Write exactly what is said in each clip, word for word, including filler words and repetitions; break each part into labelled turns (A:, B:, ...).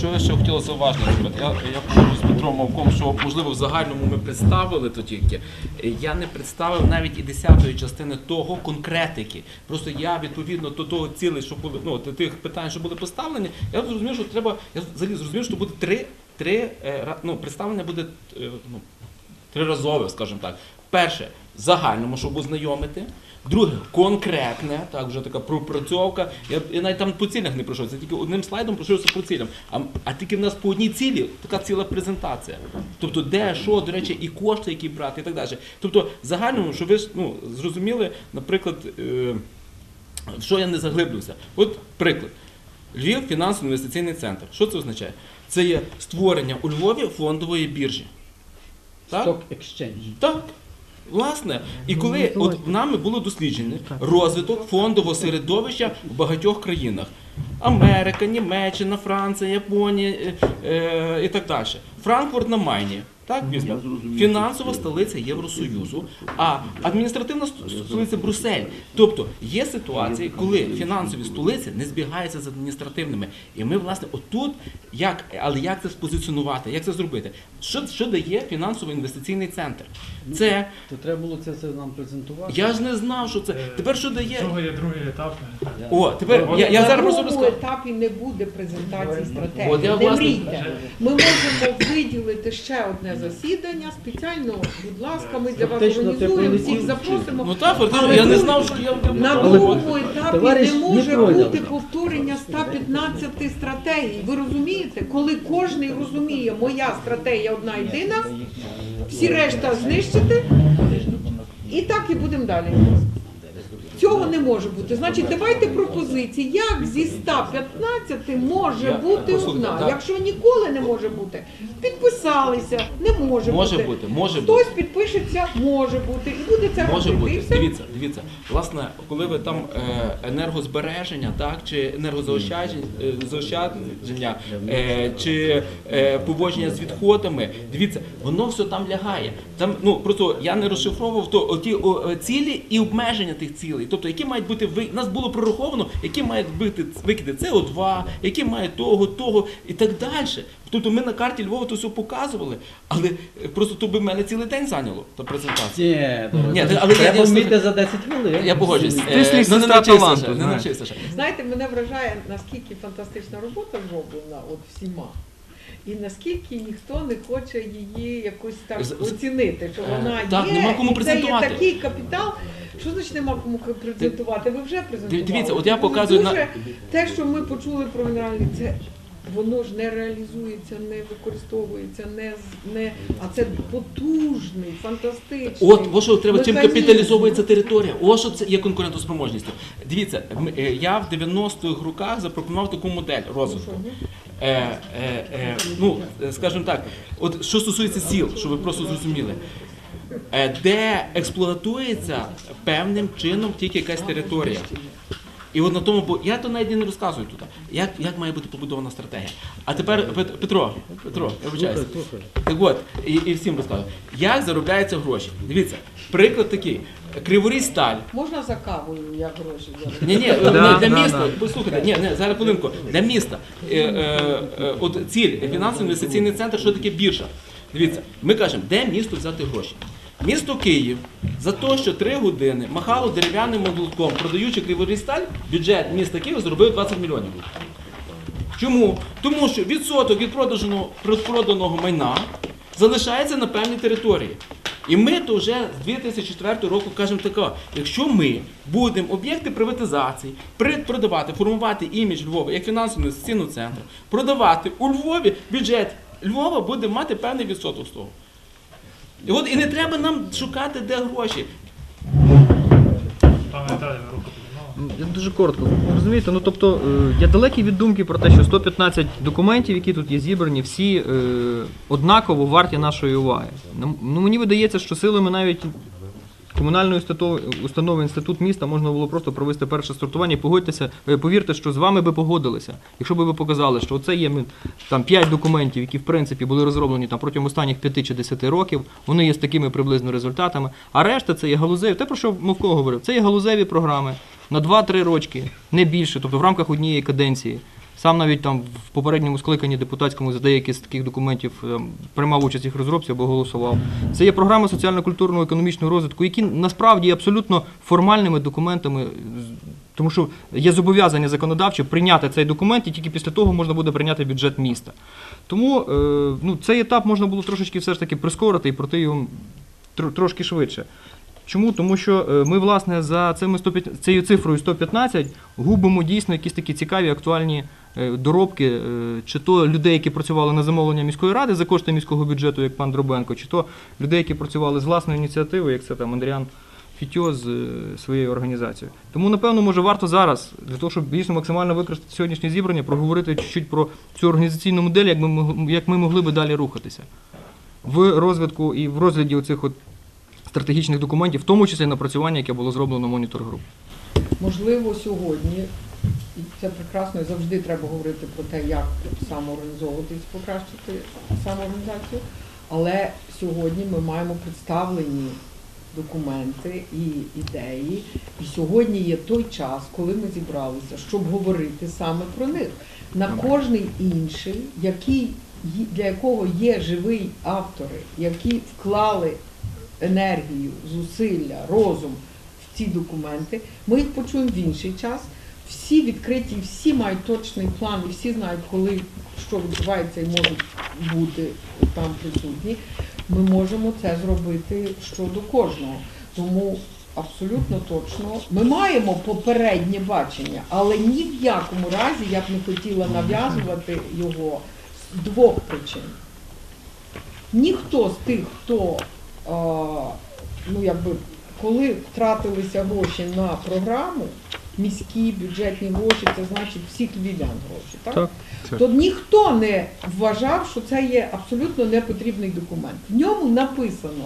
A: що я ще хотіла зауважити? Я, я погоджуюсь з Петром Мавком, що, можливо, в загальному ми представили то тільки. Я не представив навіть і десятої частини того конкретики. Просто я, відповідно до того цілей, що були, ну, тих питань, що були поставлені, я зрозумів, що треба, я взагалі зрозумів, що буде три, три ну, представлення буде, ну, триразове, скажімо так. Перше, загальному, щоб ознайомити. Друге, конкретне, так, вже така пропрацьовка. Я, я навіть там по цілях не пройшов, це тільки одним слайдом пройшовся по цілям. А, а тільки в нас по одній цілі така ціла презентація. Тобто де, що, до речі, і кошти, які брати, і так далі. Тобто загальному, щоб ви ну, зрозуміли, наприклад, е, що я не заглиблюся. От приклад. Львів фінансово-інвестиційний центр. Що це означає? Це є створення у Львові фондової біржі. Так?
B: Stock Exchange.
A: Так. Власне, і коли от нами було досліджено розвиток фондового середовища в багатьох країнах. Америка, Німеччина, Франція, Японія е, е, і так далі. Франкфурт на Майні. Так, візьмемо. Фінансова столиця Євросоюзу, а адміністративна столиця Брюссель. Тобто є ситуації, коли фінансові столиці не збігаються з адміністративними. І ми, власне, отут, як, але як це спозиціонувати, як це зробити? Що, що дає фінансово-інвестиційний центр? Це...
B: То треба було це, це нам презентувати.
A: Я ж не знав, що це. Тепер що дає?
C: Цього є другий етап.
A: О, тепер я, я зараз просто
D: На другому
A: розкажу.
D: етапі не буде презентації стратегії.
A: От я,
D: Не
A: власне,
D: мрійте. Ми можемо виділити ще одне засідання спеціально, будь ласка, ми для вас
B: Фактично, ти
D: організуємо,
B: полетів.
D: всіх запросимо.
A: Ну так, фактично,
D: Але
A: я не
D: друг-
A: знав, що я...
D: На
A: Але-
D: другому етапі
B: Товариш
D: не може
B: не поняв.
D: бути повторення ста п'ятнадцяти стратегій. Ви розумієте? Коли кожен розуміє, моя стратегія одна єдина, всі решта знищити, і так і будемо далі. Цього не може бути. Значить, давайте пропозиції, як зі ста п'ятнадцяти може
A: Я-
D: бути
A: послухайте,
D: одна.
A: так.
D: Якщо ніколи не може бути, підписалися, не може,
A: Може
D: бути.
A: бути, може
D: Хтось
A: бути.
D: підпишеться, може бути, і буде це
A: Може
D: робити. І
A: бути.
D: все.
A: Дивіться, дивіться. Власне, коли ви там е, енергозбереження, так, чи енергозаощадження, е, заощадження, е, чи е, поводження з відходами, дивіться, воно все там лягає. Там, ну, просто я не розшифровував то, оті о, цілі і обмеження тих цілей. Тобто, які мають бути, ви... нас було прораховано, які мають бути викиди С О два, які мають того, того і так далі. Тобто ми на карті Львова то все показували, але просто то би в мене цілий день зайняло, та презентація.
B: Ні,
A: Ні, але я-
B: треба
A: я-
B: вміти за десять хвилин.
A: Я погоджуюсь.
E: Ти
A: Е,
E: слід
A: ну, не
E: сестра
A: навчився
E: таланту,
A: ще, не
E: знаєш.
A: навчився ще.
D: Знаєте, мене вражає, наскільки фантастична робота зроблена от всіма. І наскільки ніхто не хоче її якось так
A: З- з-
D: оцінити, що
A: Е,
D: вона
A: так,
D: є,
A: нема кому
D: і це є
A: презентувати.
D: такий капітал. Що значить нема кому презентувати? Ви вже презентували.
A: Дивіться, от я
D: Тому
A: показую на-
D: дуже те, що ми почули про мінеральні, це воно ж не реалізується, не використовується, не, з- не а це потужний, фантастичний.
A: От, ось що треба, чим
D: механізм.
A: капіталізовується територія. Ось що це є конкурентоспроможністю. Дивіться, м- е, я в дев'яностих роках запропонував таку модель розвитку. Е, е, е, ну, е, скажімо так, от що стосується сіл, щоб ви просто зрозуміли, е, де експлуатується певним чином тільки якась територія. І от на тому, бо я то навіть і не розказую тут, як, як має бути побудована стратегія. А тепер, Пет- Петро, Петро, я вибачаюся. Так от, і, і всім розказую. Як заробляються гроші? Дивіться, приклад такий. Криворізсталь.
D: Можна за кавою, як гроші взяти?
A: Ні, ні,
E: Да,
A: для
E: да,
A: міста,
E: да.
A: послухайте, ні, ні, зараз хвилинку. Для міста. Е, е, е, от ціль, фінансово-інвестиційний центр, що таке біржа? Дивіться, ми кажемо, де місто взяти гроші? Місто Київ за те, що три години махало дерев'яним молотком, продаючи Криворізсталь, бюджет міста Києва зробив двадцять мільйонів. Чому? Тому що відсоток від проданого, проданого майна залишається на певній території. І ми то вже з дві тисячі четвертого року кажемо таке, якщо ми будемо об'єкти приватизації при- продавати, формувати імідж Львова як фінансово-інвестиційного центру, продавати у Львові, бюджет Львова буде мати певний відсоток з того. І от і не треба нам шукати, де гроші.
C: Пане Віталій, ви руку піднімали.
E: Я дуже коротко. Розумієте, ну тобто е, я далекий від думки про те, що сто п'ятнадцять документів, які тут є зібрані, всі е, однаково варті нашої уваги. Ну, ну, мені видається, що силами навіть комунальної установ- установи інститут міста можна було просто провести перше сортування і погодьтеся, е, повірте, що з вами би погодилися. Якщо б ви показали, що це є ми, там п'ять документів, які в принципі були розроблені там протягом останніх п'яти чи десяти років, вони є з такими приблизно результатами, а решта це є галузеві, те про що Мовко говорив, це є галузеві програми на два-три рочки, не більше, тобто в рамках однієї каденції. Сам навіть там в попередньому скликанні депутатському за деякі з таких документів ем, приймав участь в їх розробці або голосував. Це є програма соціально-культурного економічного розвитку, які насправді є абсолютно формальними документами, тому що є зобов'язання законодавче прийняти цей документ, і тільки після того можна буде прийняти бюджет міста. Тому е, ну, цей етап можна було трошечки все ж таки прискорити і пройти його тр- трошки швидше. Чому? Тому що е, ми, власне, за цими сто п'ятнадцять, цією цифрою сто п'ятнадцять губимо дійсно якісь такі цікаві, актуальні е, доробки, е, чи то людей, які працювали на замовлення міської ради за кошти міського бюджету, як пан Дробенко, чи то людей, які працювали з власної ініціативи, як це там Андріан Фітьо з е, своєю організацією. Тому, напевно, може варто зараз, для того, щоб дійсно максимально використати сьогоднішнє зібрання, проговорити чуть-чуть про цю організаційну модель, як ми, мог- як ми могли би далі рухатися в розвитку і в розгляді оцих от стратегічних документів, в тому числі напрацювання, яке було зроблено монітор-груп.
D: Можливо, сьогодні, і це прекрасно, і завжди треба говорити про те, як самоорганізовуватись, покращити самоорганізацію, але сьогодні ми маємо представлені документи і ідеї, і сьогодні є той час, коли ми зібралися, щоб говорити саме про них. На кожний інший, який, для якого є живий автори, які вклали енергію, зусилля, розум в ці документи, ми їх почуємо в інший час. Всі відкриті, всі мають точний план, і всі знають, коли що відбувається і можуть бути там присутні. Ми можемо це зробити щодо кожного. Тому абсолютно точно ми маємо попереднє бачення, але ні в якому разі я б не хотіла нав'язувати його з двох причин. Ніхто з тих, хто А, ну, якби, коли втратилися гроші на програму, міські бюджетні гроші, це значить всіх львів'ян гроші, так?
E: Так.
D: То ніхто не вважав, що це є абсолютно непотрібний документ. В ньому написано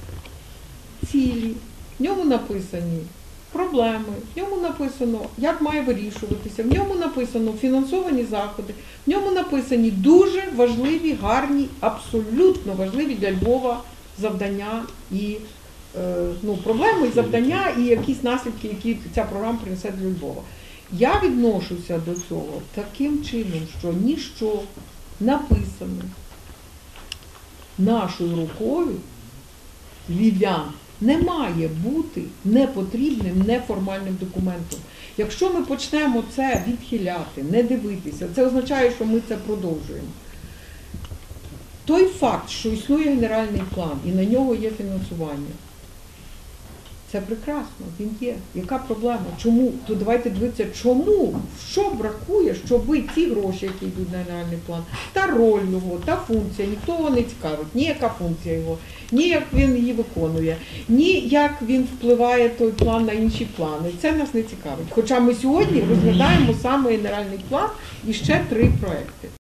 D: цілі, в ньому написані проблеми, в ньому написано, як має вирішуватися, в ньому написано фінансовані заходи, в ньому написані дуже важливі, гарні, абсолютно важливі для Львова завдання і е, ну, проблеми, і завдання, і якісь наслідки, які ця програма принесе для Львова. Я відношуся до цього таким чином, що ніщо написане нашою рукою львів'ян не має бути непотрібним, неформальним документом. Якщо ми почнемо це відхиляти, не дивитися, це означає, що ми це продовжуємо. Той факт, що існує генеральний план і на нього є фінансування, це прекрасно, він є. Яка проблема? Чому? То давайте дивитися, чому, що бракує, щоб ці гроші, які йдуть на генеральний план, та роль його, та функція, ніхто його не цікавить, ні яка функція його, ні як він її виконує, ні як він впливає той план на інші плани. Це нас не цікавить. Хоча ми сьогодні розглядаємо саме генеральний план і ще три проекти.